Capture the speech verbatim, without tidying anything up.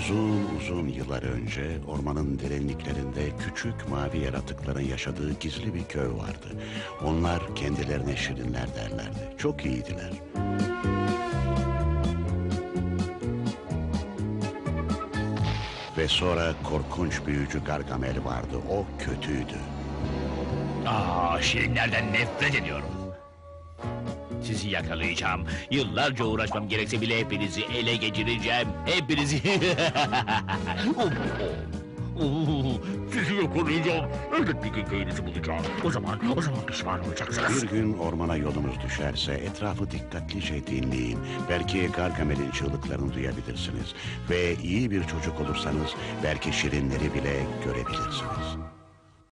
Uzun uzun yıllar önce ormanın derinliklerinde küçük mavi yaratıkların yaşadığı gizli bir köy vardı. Onlar kendilerine şirinler derlerdi. Çok iyiydiler. Ve sonra korkunç büyücü Gargamel vardı. O kötüydü. Aa, şirinlerden nefret ediyorum. Sizi yakalayacağım. Yıllarca uğraşmam gerekse bile hepinizi ele geçireceğim. Hepinizi... Sizi yakalayacağım. Elbet bir gün köyünüzü bulacağım. O zaman, o zaman pişman olacaksınız. Bir gün ormana yolunuz düşerse etrafı dikkatlice dinleyin. Belki Gargamel'in çığlıklarını duyabilirsiniz. Ve iyi bir çocuk olursanız belki şirinleri bile görebilirsiniz.